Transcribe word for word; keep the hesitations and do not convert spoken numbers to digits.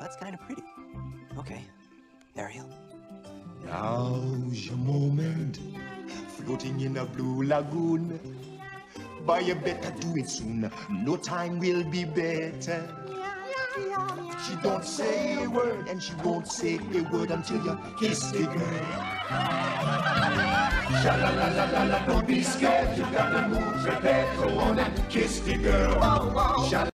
that's kind of pretty. Okay, Ariel. Now's your moment, floating in a blue lagoon. But you better do it soon, no time will be better. She don't say a word, and she won't say a word until you kiss the girl. Sha-la-la-la-la-la, don't be scared, you got the moves prepared. Go on and kiss the girl. Sha